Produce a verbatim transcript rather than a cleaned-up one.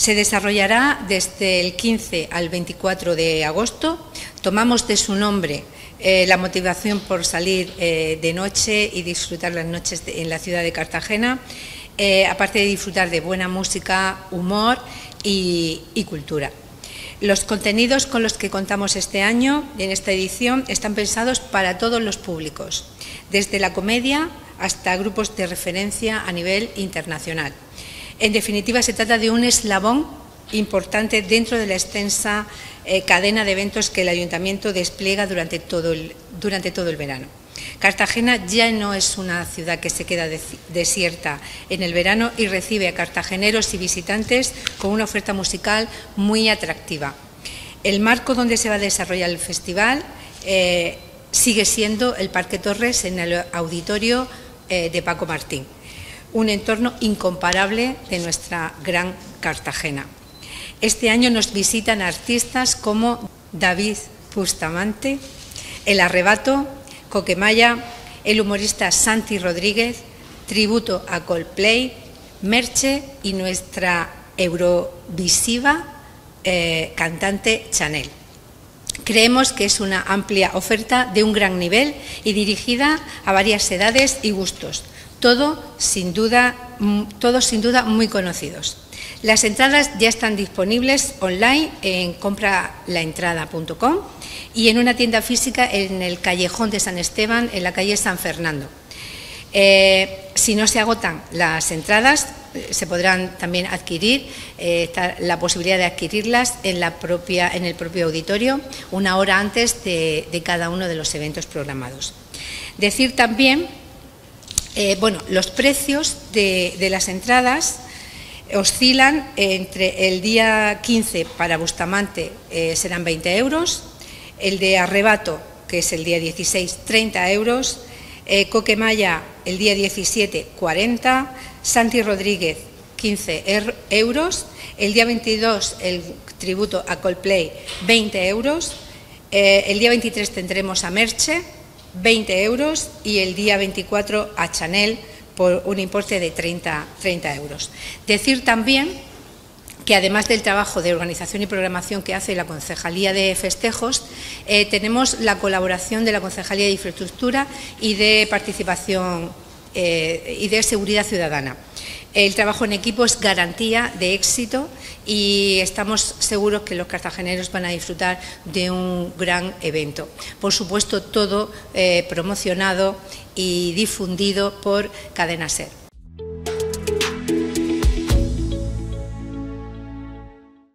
Se desarrollará desde el quince al veinticuatro de agosto. Tomamos de su nombre eh, la motivación por salir eh, de noche y disfrutar las noches de, en la ciudad de Cartagena, eh, aparte de disfrutar de buena música, humor y, y cultura. Los contenidos con los que contamos este año, en esta edición, están pensados para todos los públicos, desde la comedia hasta grupos de referencia a nivel internacional. En definitiva, se trata de un eslabón importante dentro de la extensa eh, cadena de eventos que el Ayuntamiento despliega durante todo el, durante todo el verano. Cartagena ya no es una ciudad que se queda desierta en el verano y recibe a cartageneros y visitantes con una oferta musical muy atractiva. El marco donde se va a desarrollar el festival eh, sigue siendo el Parque Torres en el auditorio eh, de Paco Martín, un entorno incomparable de nuestra gran Cartagena. Este año nos visitan artistas como David Bustamante, El Arrebato, Coquemaya, el humorista Santi Rodríguez, tributo a Coldplay, Merche y nuestra eurovisiva eh, cantante Chanel. Creemos que es una amplia oferta de un gran nivel y dirigida a varias edades y gustos, todo sin duda, todos sin duda muy conocidos. Las entradas ya están disponibles online en compra la entrada punto com y en una tienda física en el Callejón de San Esteban, en la calle San Fernando. Eh, si no se agotan las entradas, se podrán también adquirir, eh, está la posibilidad de adquirirlas en, la propia, en el propio auditorio, una hora antes de, de cada uno de los eventos programados. Decir también, eh, bueno, los precios de, de las entradas oscilan entre el día quince para Bustamante eh, serán veinte euros, el de Arrebato, que es el día dieciséis, treinta euros, eh, Coquemaya el día diecisiete, cuarenta, Santi Rodríguez, quince euros, el día veintidós el tributo a Coldplay, veinte euros, eh, el día veintitrés tendremos a Merche, veinte euros y el día veinticuatro a Chanel, por un importe de treinta euros. Decir también que además del trabajo de organización y programación que hace la Concejalía de Festejos, eh, tenemos la colaboración de la Concejalía de Infraestructura y de Participación eh, y de Seguridad Ciudadana. El trabajo en equipo es garantía de éxito y estamos seguros que los cartageneros van a disfrutar de un gran evento. Por supuesto, todo eh, promocionado y difundido por Cadena SER.